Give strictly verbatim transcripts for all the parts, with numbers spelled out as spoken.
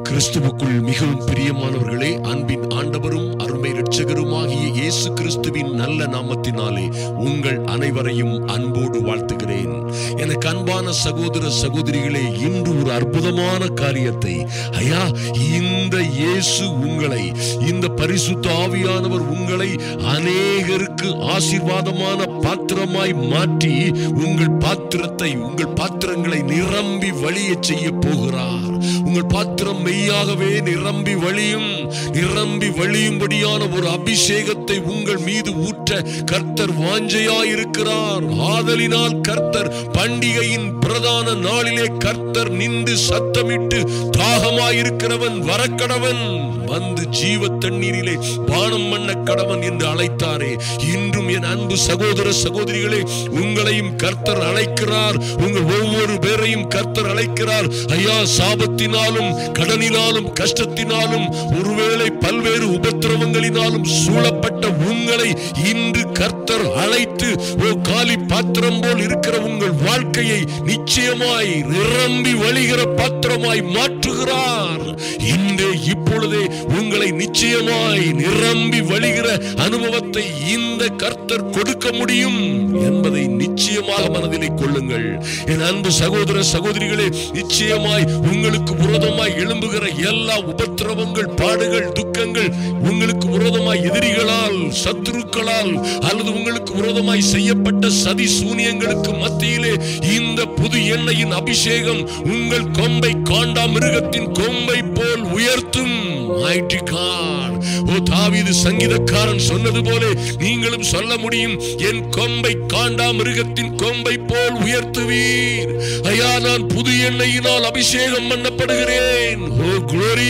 கிறிஸ்துவுக்குள் மிகவும் பிரியமானவர்களே, அன்பின் ஆண்டவரும் அருமை இரட்சகருமாகிய இயேசு கிறிஸ்துவின் நல்ல நாமத்தினாலே உங்கள் அனைவரையும் அன்போடு வாழ்த்துகிறேன். எனக்கு அன்பான சகோதர சகோதரிகளே, இன்று ஒரு அற்புதமான காரியத்தை ஐயா இந்த இயேசு உங்களை, இந்த பரிசுத்த ஆவியானவர் உங்களை அநேகருக்கு ஆசீர்வாதமான பாத்திரமாய் மாற்றி உங்கள் பாத்திரத்தை உங்கள் பாத்திரங்களை நிரம்பி வழிய செய்ய போகிறார். உங்கள் பாத்திரம் மெய்யாகவே நிரம்பி வழியும் நிரம்பி வழியும்படியான ஒரு அபிஷேகத்தை உங்கள் மீது ஊற்ற கர்த்தர் வாஞ்சையாயிருக்கிறார். ஆதலினால் கர்த்தர் பண்டிகையின் பிரதான நாளிலே கர்த்தர் நின்று சத்தமிட்டு, தாகமாயிருக்கிறவன் வரக்கடவன், வந்து ஜீவ தண்ணீரிலே பானம் பண்ண கடவன் என்று அழைத்தாரே. இன்றும் என் அன்பு சகோதர சகோதரிகளே, உங்களையும் கர்த்தர் அழைக்கிறார். உங்கள் ஒவ்வொரு பேரையும் கர்த்தர் அழைக்கிறார். ஐயா, சாபத்தினாலும் கடனினாலும் கஷ்டத்தினாலும் ஒருவேளை பல்வேறு உபத்திரவங்களினாலும் சூழப்பட்ட உங்களை இன்று கர்த்தர் அழைத்து, ஓ காலி பாத்திரம் போல் இருக்கிற உங்கள் வாழ்க்கையை நிச்சயமாய் நிரம்பி வழிகிற பாத்திரமாய் மாற்றுகிறார். இன்றே இப்பொழுதே உங்களை நிச்சயமாய் நிரம்பி வழிகிற அனுபவத்தை இந்த கர்த்தர் கொடுக்க முடியும் என்பதை நிச்சயமாக மனதிலே கொள்ளுங்கள். என் அன்பு சகோதர சகோதரிகளே, நிச்சயமாய் உங்களுக்கு விரோதமாய் எழும்புகிற எல்லா உபத்திரவங்கள், பாடுகள், துக்கங்கள், உங்களுக்கு விரோதமாய் எதிரிகளால், சத்துருக்களால் அல்லது உங்களுக்கு விரோதமாய் செய்யப்பட்ட சதி சூனியங்களுக்கு மத்தியிலே இந்த புது எண்ணெயின் அபிஷேகம் உங்கள் கொம்பை காண்டா மிருகத்தின் கொம்பை போல் உயர்த்தும். Mighty God. ஓ தாவீது சங்கீதக்காரன் சொன்னது போல நீங்களும் சொல்ல முடியும். என் கொம்பை காண்டா மிருகத்தின் கொம்பை போல் உயர்த்துவீர். ஐயா, நான் புது எண்ணெயினால் அபிஷேகம் பண்ணப்படுகிறேன். ஓ glory.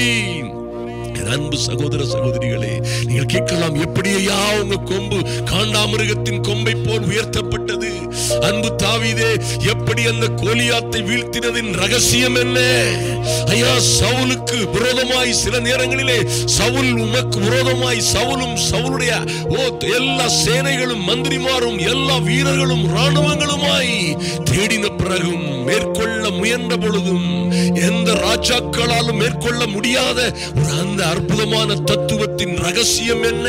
அன்பு சகோதர சகோதரிகளே, நீங்கள் கேட்கலாம், எப்படி ஐயா உங்க கொம்பு காண்டாமிருகத்தின் கொம்பை போல் உயர்த்தப்பட்டது? அன்பு தாவீதே, எப்படி அந்த கோலியாத்தை வீழ்த்தினதின் ரகசியம் என்ன? ஐயா, சவுலுக்கு விரோதமாய் சில நேரங்களிலே சவுல் உமக்கு விரோதமாய் சவுலும் சவுலுடைய ஓ எல்லா சேனைகளும் மந்திரிமாரும் எல்லா வீரர்களும் ராணுவங்களுமாய் தேடின பிறகும் மேற்கொள்ள முயன்ற பொழுதும் எந்த ராஜாக்களாலும் மேற்கொள்ள முடியாத ஒரு அந்த அற்புதமான தத்துவத்தின் ரகசியம் என்ன?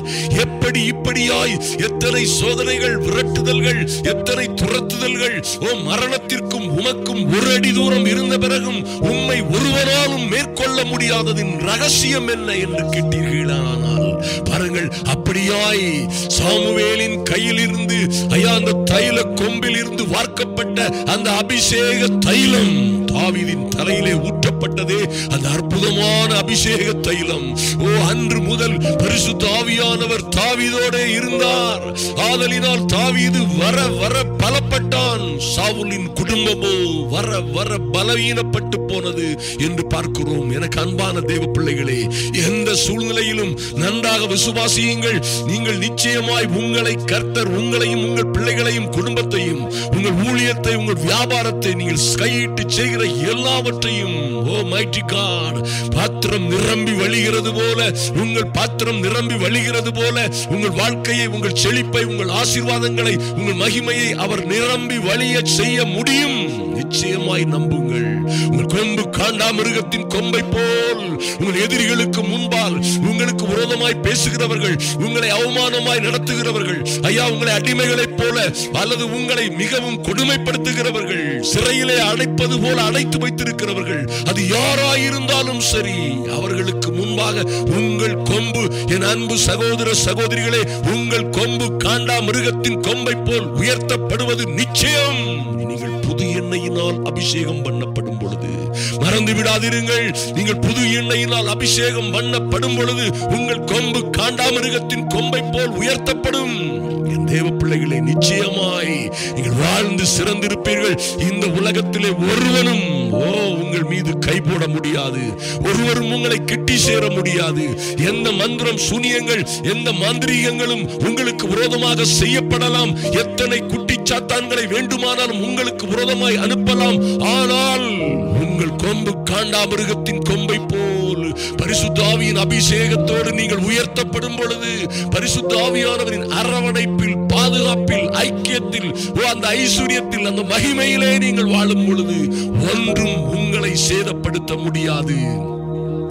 எப்படி இப்படியாய் எத்தனை சோதனைகள், விரட்டுதல்கள், எத்தனை துரத்துதல்கள், ஓ மரணத்திற்கும் உமக்கும் ஒரு அடி தூரம் இருந்த பிறகும் உம்மை ஒருவராலும் மேற்கொள்ள முடியாததின் ரகசியம் என்ன என்று கேட்டீர்களானால் பாருங்கள், அப்படியாய் சாமுவேலின் கையில் இருந்து ஐயா அந்த தைல கொம்பில் இருந்து வார்க்கப்பட்ட அந்த அபிஷேக தைலம் தாவீதின் தலையிலே ஊற்றப்பட்டதே அந்த அற்புதமான அபிஷேக தைலம். ஓ, அன்று முதல் பரிசுத்த ஆவியானவர் தாவீதோடு இருந்தார். ஆதலினால் தாவீது வர வர பலப்பட்டான். சாவுலின் குடும்பமோ வர வர பலவீனப்பட்டு போனது என்று பார்க்கிறோம். எனக்கு அன்பான தேவ பிள்ளைகளே, எந்த சூழ்நிலையிலும் நன்றாக விசுவாசியுங்கள். நீங்கள் நிச்சயமாய் உங்களை கர்த்தர் உங்களையும் உங்கள் பிள்ளைகளையும் குடும்பத்தையும் உங்கள் ஊழியத்தை உங்கள் வியாபாரத்தை நீங்கள் கையிட்டு செய்கிற எல்லாவற்றையும், ஓ மைட்டி காட், பாத்திரம் நிரம்பி வழிகிறது போல உங்கள் பாத்திரம் நிரம்பி வழிகிறது போல உங்கள் வாழ்க்கையை, உங்கள் செழிப்பை, உங்கள் ஆசீர்வாதங்களை, உங்கள் மகிமையை அவர் நிரம்பி வழிய செய்ய முடியும். நிச்சயமாய் நம்புங்கள். உங்கள் கொம்பு காண்டா மிருகத்தின் கொம்பை போல் உங்கள் எதிரிகளுக்கு முன்பால் உங்களுக்கு விரோதமாய் பேசுகிறவர்கள், உங்களை அவமானமாய் நடத்துகிறவர்கள், ஐயா உங்களை அடிமைகளைப் போல அல்லது உங்களை மிகவும் கொடுமைப்படுத்துகிறவர்கள், சிறையிலே அடைப்பது போல அடைத்து வைத்திருக்கிறவர்கள், அது யாராயிருந்தாலும் சரி, அவர்களுக்கு முன்பாக உங்கள் கொம்பு, என் அன்பு சகோதர சகோதரிகளே, உங்கள் கொம்பு காண்டா மிருகத்தின் கொம்பை போல் உயர்த்தப்படுவது நிச்சயம். நீங்கள் புது எண்ணெயினால் அபிஷேகம் பண்ணப்படும் பொழுது மறந்து விடாதிருங்கள். நீங்கள் புது எண்ணெயினால் அபிஷேகம் பண்ணப்படும் பொழுது உங்கள் கொம்பு காண்டாமிருகத்தின் கொம்பை போல் உயர்த்தப்படும். என் தேவ பிள்ளைகளை, நிச்சயமாய் நீங்கள் வாழ்ந்து சிறந்திருப்பீர்கள். இந்த உலகத்திலே ஒருவனும் ஓ உங்கள் மீது கை போட முடியாது. ஒருவரும் உங்களை கிட்டி சேர முடியாது. எந்த மந்திரம், சூனியங்கள், எந்த மாந்திரீகங்களும் உங்களுக்கு விரோதமாக செய்யப்படலாம். எத்தனை குட்டி சாத்தான்களை வேண்டுமானாலும் உங்களுக்கு விரோதமாய் அனுப்பலாம். ஆனால் உங்கள் கொம்பு காண்டாமிருகத்தின் கொம்பை போல் பரிசுத்த ஆவியின் அபிஷேகத்தோடு நீங்கள் உயர்த்தப்படும் பொழுது, பரிசுத்த ஆவியானவரின் அரவணைப்பில், பாதுகாப்பில், ஐக்கியத்தில், அந்த ஐஸ்வர்யத்தில், அந்த மகிமையிலே நீங்கள் வாழும் பொழுது ஒன்றும் உங்களை சேதப்படுத்த முடியாது.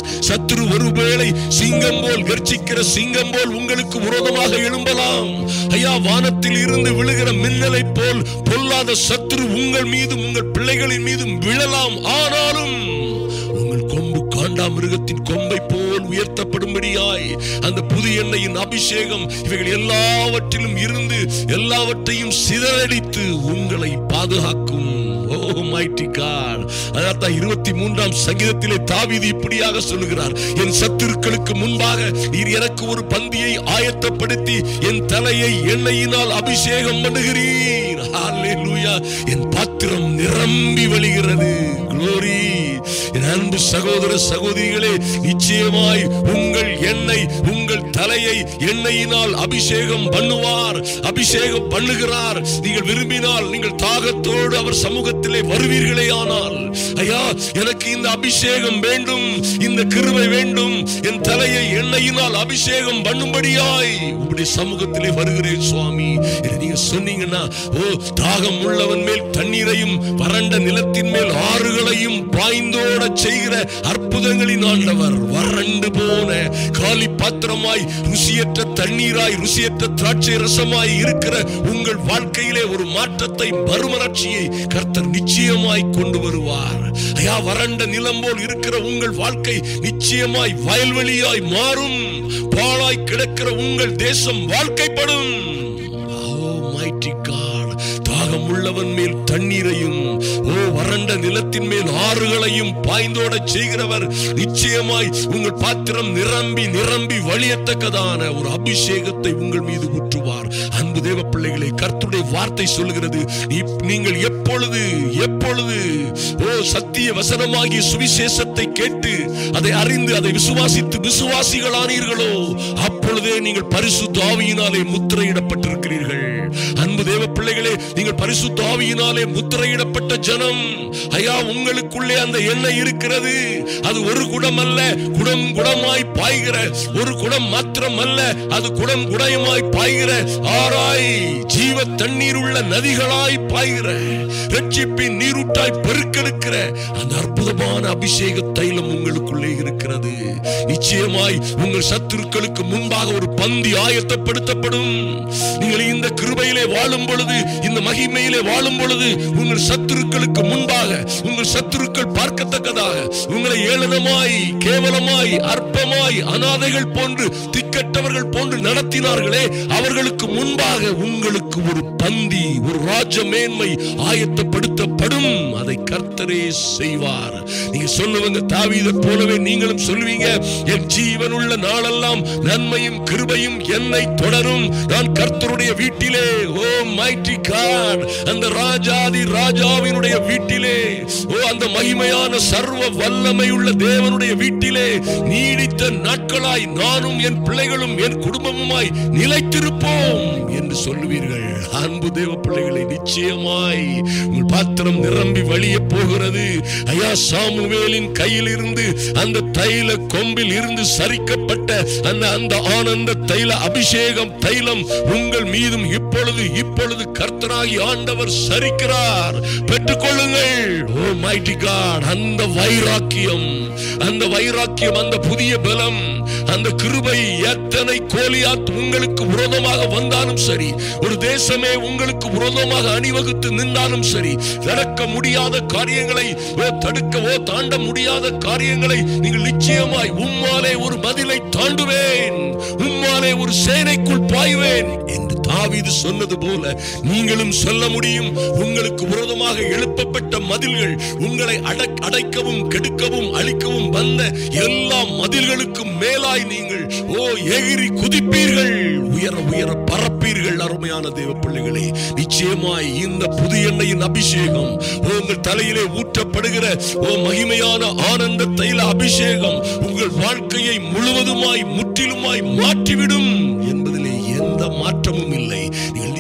சத்துரு ஒருவேளை சிங்கம் போல் கர்ச்சிக்கிற சிங்கம் போல் உங்களுக்கு விரோதமாக எழும்பலாம். ஐயா, வானத்தில் இருந்து விழுகிற மின்னலை போல் பொல்லாத சத்துரு உங்கள் மீதும் உங்கள் பிள்ளைகளின் மீதும் விழலாம். ஆனாலும் உங்கள் கொம்பு காண்டாமிருகத்தின் கொம்பை போல் உயர்த்தப்படும்படியாய் அந்த புது எண்ணெயின் அபிஷேகம் இவைகள் எல்லாவற்றிலும் இருந்து எல்லாவற்றையும் சிதறடித்து உங்களை பாதுகாக்கும். Oh mighty God. அதான் இருபத்தி மூன்றாம் சங்கீதத்திலே தாவீது இப்படியாக சொல்லுகிறார், என் சத்துருக்களுக்கு முன்பாக நீர் எனக்கு ஒரு பந்தியை ஆயத்தப்படுத்தி என் தலையை எண்ணெயினால் அபிஷேகம் பண்ணுகிறீர். ஹல்லேலூயா. என் பாத்திரம் நிரம்பி வழிகிறது. Glory. என் அன்பு சகோதர சகோதரிகளே, நிச்சயமாய் உங்கள் எண்ணெய் உங்கள் தலையை எண்ணெயினால் அபிஷேகம் பண்ணுவார், அபிஷேகம் பண்ணுகிறார். நீங்கள் விரும்பினால் நீங்கள் தாகத்தோடு அவர் சமூகத்திலே வருவீர்களே ஆனால், ஐயா எனக்கு இந்த அபிஷேகம் வேண்டும், இந்த கிருபை வேண்டும், என் தலையை எண்ணெயினால் அபிஷேகம் பண்ணும்படியாய் உங்களுடைய சமூகத்திலே வருகிறேன் சுவாமி என்று நீங்க சொன்னீங்கன்னா, ஓ தாகம் உள்ளவன் மேல் தண்ணீரையும் வறண்ட நிலத்தின் மேல் ஆறுகளையும் பாய்ந்தோட செய்கிற அற்புதங்களின் ஆண்டவர், வறண்டு போன காலி பாத்திரமாய் ருசியற்ற தண்ணீராய் ருசியற்ற திராட்சை ரசமாய் இருக்கிற உங்கள் வாழ்க்கையிலே ஒரு மாற்றத்தை மறுமலர்ச்சியை கர்த்தர் நிச்சயமாய் கொண்டு வருவார். ஐயா, வறண்ட நிலம் போல் இருக்கிற உங்கள் வாழ்க்கை நிச்சயமாய் வயல்வெளியாய் மாறும். பாழாய் கிடக்கிற உங்கள் தேசம் வாழ்க்கைப்படும். Oh mighty God. தாகம் உள்ளவன் மேல் தண்ணீரையும் ஓ வறண்ட நிலத்தின் மேல் ஆறுகளையும் பாய்ந்தோட செய்கிறவர் நிச்சயமாய் உங்கள் பாத்திரம் நிரம்பி நிரம்பி வழியத்தக்கதான ஒரு அபிஷேகத்தை உங்கள் மீது ஊற்றுவார். அன்பு தேவ பிள்ளைகளே, கர்த்தருடைய வார்த்தை சொல்லுகிறது, நீங்கள் எப்பொழுது எப்பொழுது ஓ சத்திய வசனமாகிய சுவிசேஷத்தை கேட்டு அதை அறிந்து அதை விசுவாசித்து விசுவாசிகளானீர்களோ அப்பொழுதே நீங்கள் பரிசுத்த ஆவியினாலே முத்திரையிடப்பட்டிருக்கிறீர்கள். அன்பு தேவ பிள்ளைகளே, நீங்கள் பரிசுத்த ஆவியினாலே முத்திரையிடப்பட்ட ஜனம். ஐயா, உங்களுக்குள்ளே அந்த எண்ணெய் இருக்கிறது. அது ஒரு குடம் அல்ல, குடம் குடமாய் பாய்கிற, ஒரு குடம் மாத்திரம் அல்ல, அது குடம் குடமாய் பாய்கிற ஆராய் ஜீவ தண்ணீர் உள்ள நதிகளாய் பாய்கிற இரட்சிப்பின் நீரூட்டாய் பெருக்கெடுக்கிற அந்த அற்புதமான அபிஷேக தைலம் உங்களுக்குள்ளே இருக்கிறது. நிச்சயமாய் உங்கள் சத்துருக்களுக்கு முன்பாக ஒரு பந்தி ஆயத்தப்படுத்தப்படும். நீங்கள் இந்த கிருபையிலே வாழும் பொழுது, இந்த மகிமையிலே வாழும் பொழுது, உங்கள் சத்துருக்களுக்கு முன்பாக உங்கள் சத்துருக்கள் பார்க்கத்தக்கதாக உங்களை ஏளனமாய் கேவலமாய் அற்பமாய் அநாதைகள் போன்று திக்கட்டவர்கள் போன்று நடத்தினார்களே, அவர்களுக்கு முன்பாக உங்களுக்கு ஒரு பந்தி, ஒரு ராஜ மேன்மை ஆயத்தப்படுத்தப்படும். அதை கர்த்தரே செய்வார். நீங்க சொல்லுவங்க தாவீதை போலவே நீங்களும் சொல்லுவீங்க, என் ஜீவன் உள்ள நாளெல்லாம் நன்மையும் கிருபையும் என்னை தொடரும். நான் கர்த்தருடைய வீட்டிலே, ஓ மைட்டி காட், அந்த ராஜாதி ராஜாவினுடைய வீட்டிலே, ஓ அந்த மகிமையான சர்வ வல்லமை உள்ள தேவனுடைய வீட்டிலே நீடித்த நாட்களாய் நானும் என் பிள்ளைகளும் என் குடும்பமுமாய் நிலைத்திருப்போம் என்று சொல்லுவீர்கள். அன்பு தேவ பிள்ளைகளை, நிச்சயமாய் உங்கள் பாத்திரம் நிரம்பி வழிய போகிறது. ஐயா, சாமுவேலின் கையில் இருந்து அந்த தைல கொம்பில் இருந்து சரிக்கப்பட்ட அந்த அந்த ஆனந்த தைல அபிஷேகம் தைலம் உங்கள் மீதும் இப்பொழுது இப்பொழுது கர்த்தராகி ஆண்டவர் சரிக்கிறார். பெற்றுக்கொள்ளுங்கள். ஓ மைட்டி காட், அந்த வைராக்கியம், அந்த வைராக்கியம், அந்த புதிய பலம், அந்த கிருபை, எத்தனை கோலியாத் உங்களுக்கு விரோதமாக வந்தாலும் சரி, ஒரு தேசமே உங்களுக்கு விரோதமாக அணிவகுத்து நின்றாலும் சரி, நடக்க முடியாத காரியங்களை தடுக்கவோ தாண்ட முடியாத காரியங்களை நீங்கள் நிச்சயமாய் உம்மாலே ஒரு மதிலை தாண்டுவேன், உம்மாலே ஒரு சேனைக்குள் பாய்வேன் என்று தாவீது சொன்னது போல நீங்களும் சொல்ல முடியும். உங்களுக்கு விரோதமாக எழுப்பப்பட்ட மதில்கள், உங்களை அடைக்கவும் கெடுக்கவும் அழிக்கவும் வந்த எல்லா மதில்களுக்கும் மேலாய் நீங்கள் ஓ எகிரி குதிப்பீர்கள், உயர உயர பறப்பீர்கள். அருமையான தேவ பிள்ளைகளே, நிச்சயமாய் இந்த புது எண்ணெயின் அபிஷேகம் உங்கள் தலையிலே ஊற்றப்படுகிற ஓ மகிமையான ஆனந்த தைல அபிஷேகம் உங்கள் வாழ்க்கையை முழுவதுமாய் முற்றிலுமாய் மாற்றிவிடும் என்பதிலே எந்த மாற்றமும் இல்லை. நீங்கள் நிச்சயமாய்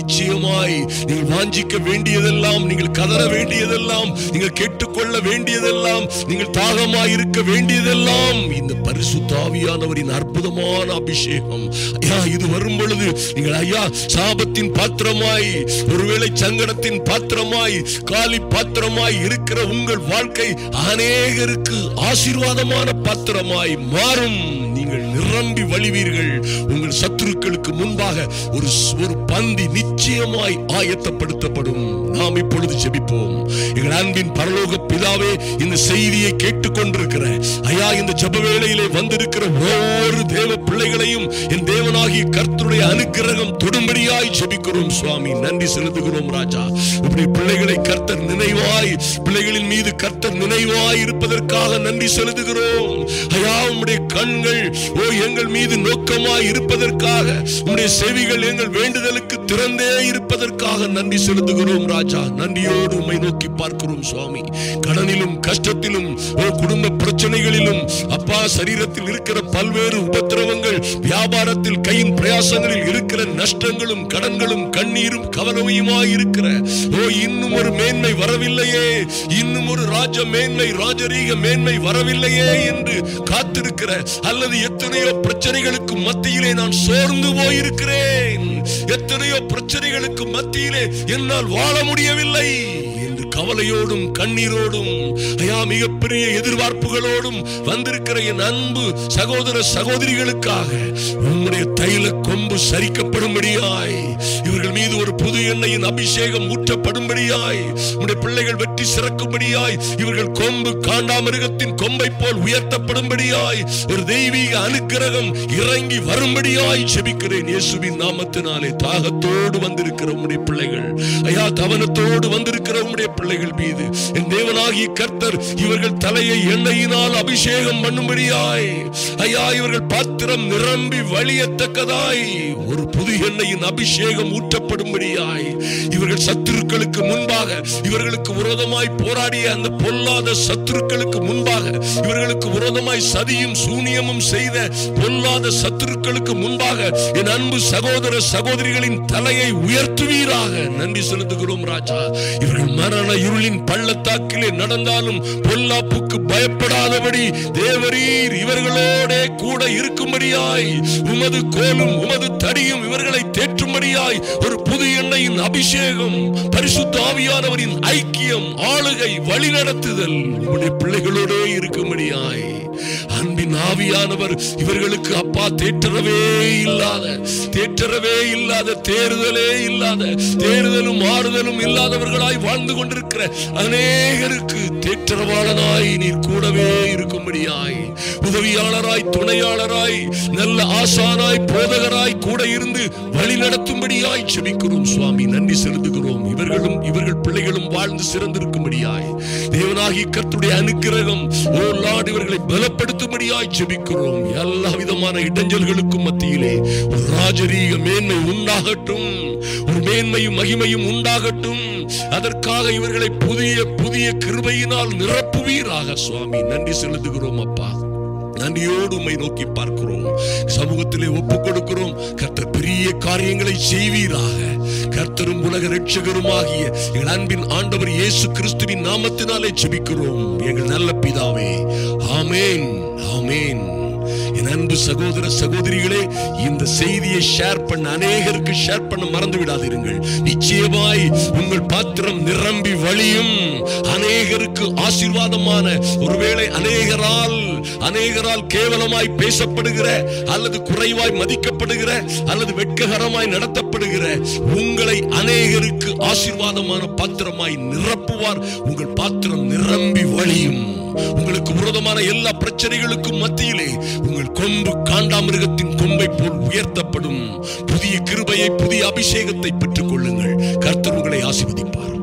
பாத்திரமாய் நீங்கள் வாஞ்சிக்க வேண்டியதெல்லாம், நீங்கள் கதற வேண்டியதெல்லாம், நீங்கள் கேட்டுக்கொள்ள வேண்டியதெல்லாம், நீங்கள் தாகமாய் இருக்க வேண்டியதெல்லாம் இந்த பரிசுத்த ஆவியானவரின் அற்புதமான அபிஷேகம். ஐயா, இது வரும் பொழுது நீங்கள் ஐயா சாபத்தின் பாத்திரமாய், ஒருவேளை சங்கடத்தின் பாத்திரமாய், காலி பாத்திரமாய் இருக்கிற உங்கள் வாழ்க்கை அநேகருக்கு ஆசீர்வாதமான பாத்திரமாய் மாறும். நீங்கள் நிரம்பி வழிவீர்கள். உங்கள் சத்துருக்களுக்கு முன்பாக ஒரு ஒரு பந்தி நிச்சயமாய் ஆயத்தப்படுத்தப்படும். நாம் இப்பொழுது ஜெபிப்போம். எங்கள் அன்பின் பரலோக பிதாவே, இந்த செய்தியை கேட்டுக்கொண்டிருக்கிற ஐயா, இந்த ஜெப வேளையிலே வந்திருக்கிற ஒவ்வொரு தேவ பிள்ளைகளையும் என் தேவனாகிய கர்த்தருடைய அனுக்கிரகம் தொடும்படியாய் ஜெபிக்கிறோம் சுவாமி. நன்றி செலுத்துகிறோம் ராஜா. இப்படி பிள்ளைகளை கர்த்தர் நினைவாய், பிள்ளைகளின் மீது கர்த்தர் நினைவாய் இருப்பதற்காக நன்றி செலுத்துகிறோம் ஐயா. உம்முடைய கண்கள் ஓ எங்கள் மீது நோக்கமாய் இருப்பதற்காக, உம்முடைய செவிகள் எங்கள் வேண்டுதலுக்கு திறந்தே இருப்பதற்காக நன்றி செலுத்துகிறோம் ராஜா. நன்றியோடு உம்மை நோக்கி பார்க்கிறோம் சுவாமி. கடனிலும் கஷ்டத்திலும் ஓ குடும்ப பிரச்சனைகளிலும் அப்பா, சரீரத்தில் இருக்கிற பல்வேறு உபத்திரவங்கள், வியாபாரத்தில் கையின் பிரயாசங்களில் இருக்கிற நஷ்டங்களும் கடன்களும் கண்ணீரும் கவலையுமாய் இருக்கிற ஓ இன்னும் ஒரு மேன்மை வரவில்லையே, இன்னும் ஒரு ராஜ மேன்மை, ராஜரீக மேன்மை வரவில்லையே என்று காத்திருக்கிற, அல்லது எத்தனையோ பிரச்சனைகளுக்கு மத்தியிலே நான் சோர்ந்து போயிருக்கிறேன், எத்தனையோ பிரச்சனைகளுக்கு மத்தியிலே என்னால் வாழ முடியவில்லை என்று கவலையோடும் கண்ணீரோடும் ஐயா மிகப்பெரிய எதிர்பார்ப்புகளோடும் வந்திருக்கிற என் அன்பு சகோதர சகோதரிகளுக்காக உம்முடைய தைல கொம்பு சரிக்கப்படும்படியாய், இவர்கள் மீது ஒரு புது எண்ணெயின் அபிஷேகம் ஊற்றப்படும்படியாய், உம்முடைய பிள்ளைகள் வெற்றி சிறக்கும்படியாய், இவர்கள் கொம்பு காண்டாமிருகத்தின் கொம்பை போல் உயர்த்தப்படும்படியாய், ஒரு தெய்வீக அனுக்கிரகம் இறங்கி வரும்படியாய் ஜெபிக்கிறேன் இயேசுவின் நாமத்தினாலே. தாகத்தோடு வந்திருக்கிற உம்முடைய பிள்ளைகள் ஐயா, கவனத்தோடு வந்திருக்கிற உம்முடைய பிள்ளைகள் மீது என் தேவனாகிய கர்த்தர் இவர்கள் தலையை எண்ணெயினால் அபிஷேகம் பண்ணும்படியாய் ஐயா, இவர்கள் பாத்திரம் நிரம்பி வழியத்தக்கதாய் ஒரு புது எண்ணெயின் அபிஷேகம் ஊற்றப்படும்படியாய், இவர்கள் சத்துருக்களுக்கு முன்பாக, இவர்களுக்கு விரோதமாய் போராடிய அந்த பொல்லாத சத்துருக்களுக்கு முன்பாக, இவர்களுக்கு விரோதமாய் சதியும் சூனியமும் செய்த பொல்லாத சத்துருக்களுக்கு முன்பாக என் அன்பு சகோதர சகோதரிகளின் தலையை உயர்த்துவீராக. நன்றி செலுத்துகிறோம் ராஜா. இவர்கள் மரண இருளின் பள்ளத்தாக்கிலே நடந்தாலும் பொல்லாப்புக்கு பயப்படாதபடி தேவரீர் இவர்களோட கூட இருக்கும்படியாய், உமது கோலும் உமது தடியும் இவர்களை தேற்றும்படியாய் ஒரு புது எண்ணெயின் அபிஷேகம், பரிசுத்த ஆவியானவரின் ஐக்கியம், ஆளுகை, வழிநடத்துதல் உம்முடைய பிள்ளைகளோட இருக்கும்படியாய் அன்பின் ஆவியானவர் இவர்களுக்கு அப்பா தேற்றரவே இல்லாத, தேற்றரவே இல்லாத, தேறுதலே இல்லாத, தேறுதலும் ஆறுதலும் இல்லாதவர்களாய் வாழ்ந்து கொண்டிருக்கிற அநேகருக்கு தேற்றரவாளனாய் நீர் கூடவே இருக்கும்படியாய், உதவியாளராய், துணையாளராய், நல்ல ஆசானாய், போதகராய் கூட இருந்து வழி நடத்தும்படியாய் ஜெபிக்கிறோம் சுவாமி. நன்றி செலுத்துகிறோம். இவர்களும் இவர்கள் பிள்ளைகளும் வாழ்ந்து சிறந்திருக்கும்படியாய் தேவனாகிய கர்த்தருடைய அனுக்கிரகம் ஓ லார்ட் இவர்களை பலப்படுத்தும்படியாய் ஜெபிக்கிறோம். எல்லா விதமான இடைஞ்சல்களுக்கும் மத்தியிலே ஒரு ராஜரீக மேன்மை உண்டாகட்டும், ஒரு மேன்மையும் மகிமையும் உண்டாகட்டும். அதற்காக இவர்களை புதிய புதிய கிருபையினால் நிரப்புவீராக சுவாமி. நன்றி செலுத்துகிறோம் அப்பா. நன்றியோடு உம்மை நோக்கி பார்க்கிறோம். சமூகத்திலே ஒப்புக் கொடுக்கிறோம். கர்த்தர் பெரிய காரியங்களை செய்வீராக. கர்த்தரும் உலக இரட்சகருமாகிய எங்கள் அன்பின் ஆண்டவர் இயேசு கிறிஸ்துவின் நாமத்தினாலே ஜெபிக்கிறோம் எங்கள் நல்ல பிதாவே. ஆமென், ஆமென். என் அன்பு சகோதர சகோதரிகளே, இந்த செய்தியை ஷேர் பண்ண, அநேகருக்கு ஷேர் பண்ண மறந்து விடாதீர்கள். நிச்சயமாய் உங்கள் பாத்திரம் நிரம்பி வழியும். அநேகருக்கு ஆசீர்வாதமான, ஒருவேளை அநேகரால் அநேகரால் கேவலமாய் பேசப்படுகிற, அல்லது குறைவாய் மதிக்கப்படுகிற, அல்லது வெட்ககரமாய் நடத்தப்படுகிற உங்களை அநேகருக்கு ஆசீர்வாதமான பாத்திரமாய் நிரப்புவார். உங்கள் பாத்திரம் நிரம்பி வழியும். உங்களுக்கு விரோதமான எல்லா பிரச்சனைகளுக்கும் மத்தியிலே உங்கள் கொம்பு காண்டாமிருகத்தின் கொம்பை போல் உயர்த்தப்படும். புதிய கிருபையை, புதிய அபிஷேகத்தை பெற்றுக் கொள்ளுங்கள். கர்த்தர் உங்களை ஆசீர்வதிப்பார்.